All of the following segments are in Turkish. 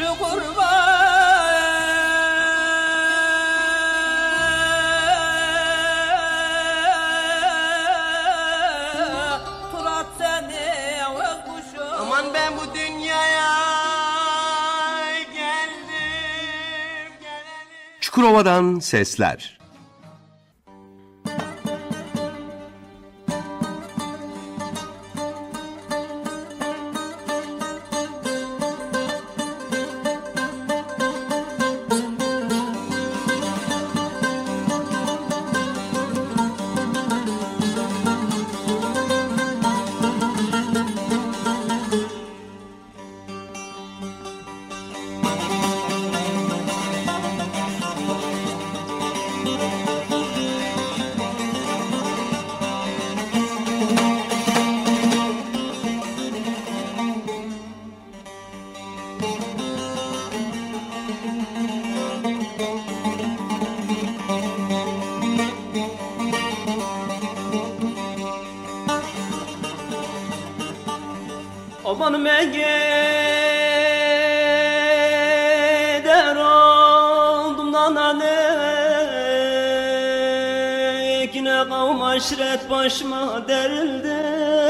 kuşu kurban Turat seni öz kuşu. Aman ben bu dünyaya geldim geleli. Çukurova'dan sesler. Aman ben gider oldum nanane Yine kavm aşiret başıma derildi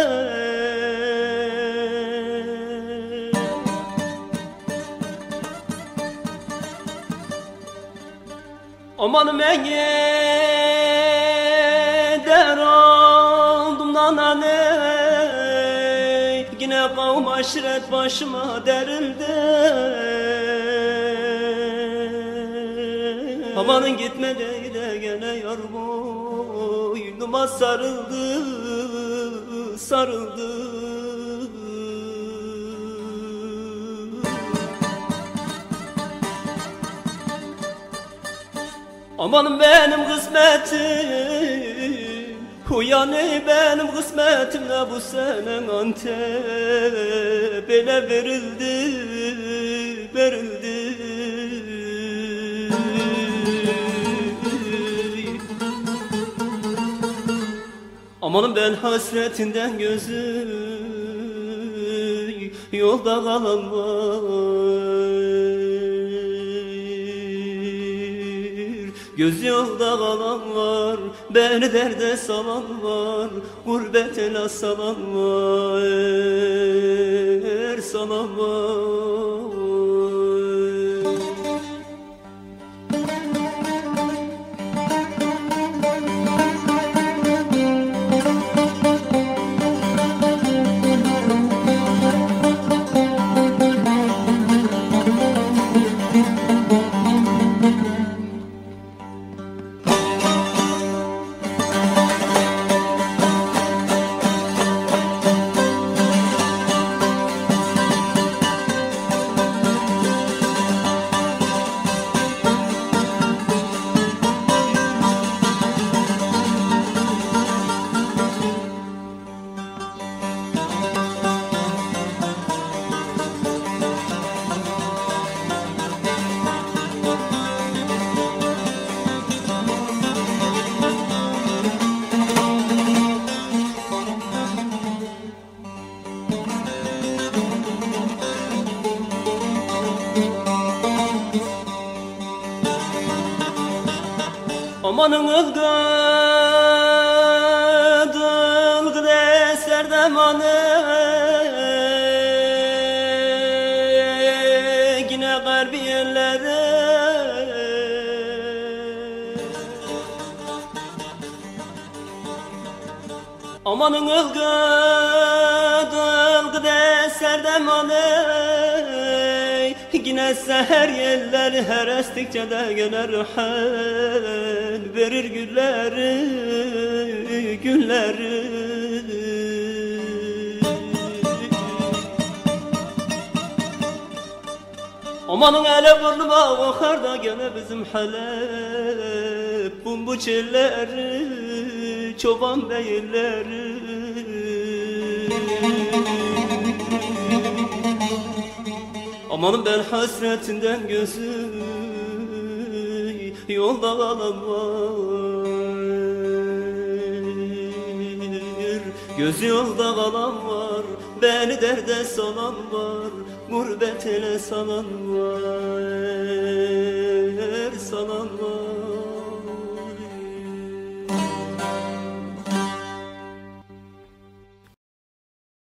Aman ben gider oldum nanane Yine kavm aşiret başıma derildi Amanın gitme de gene yar boynuma sarıldı Sarıldı Amanın benim kısmetim Uyanı benim kısmetimle bu senen Antep Ele verildi, verildi Amanın ben hasretinden gözü yolda kalan var Göz yolda kalan var, beni derde salan var Gurbet ele salan var, salan var Amanın ılgıdı eser demanı Yine garbi yerlere Amanın ılgıdı eser demanı Yine seher yerler her estikçe de gelir hal Verir gülleri, gülleri Amanın ele burnuma bakar da gene bizim Halep Bu çelleri, çoban beyleri Amanın ben hasretinden gözü yolda kalan var Gözü yolda kalan var beni derde salan var, gurbet ele salan var.